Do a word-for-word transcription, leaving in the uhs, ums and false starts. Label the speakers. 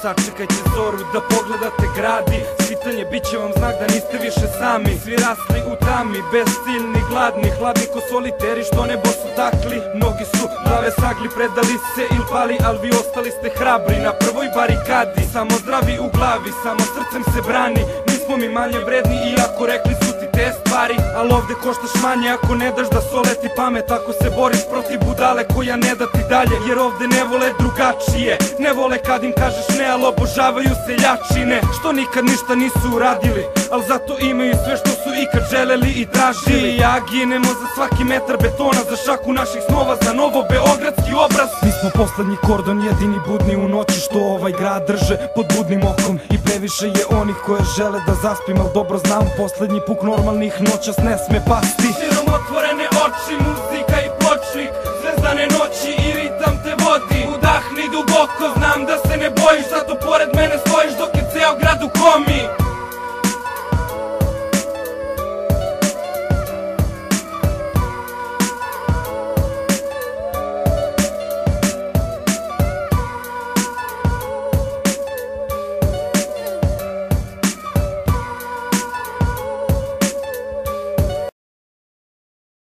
Speaker 1: sačekajte zoru da pogledate gradi. Svitanje bit će vam znak da niste više sami. Svi rasli u tami, bezciljni, gladni, hladni ko soliteri što nebo su takli. Mnogi su glave sagli, predali se ili pali, al vi ostali ste hrabri na prvoj barikadi. Samo zdravi u glavi, samo srcem se brani. Nismo mi manje vredni iako rekli su ti te stvari. Al ovde koštaš manje ako ne daš da soleti pamet. Ako se boriš protiv budale koja ne da ti dalje. Jer ovde ne vole drugačije, ne vole kad im kažeš ne, al obožavaju seljačine što nikad ništa nisu uradili, al zato imaju sve što su ikad želeli i tražili. I ja ginemo za svaki metar betona, za šaku naših snova, za novo beogradski obraz. Mi smo poslednji kordon, jedini budni u noći što ovaj grad drže pod budnim okom. I previše je onih koje žele da zaspim, al dobro znam poslednji puk normalnih noćas ne sme pasti. Širom otvorene oči, muzika i pločnik, zvezdane noći i ritam te vodi. Udahni duboko, znam da se ne bojiš, zato pored mene stojiš dok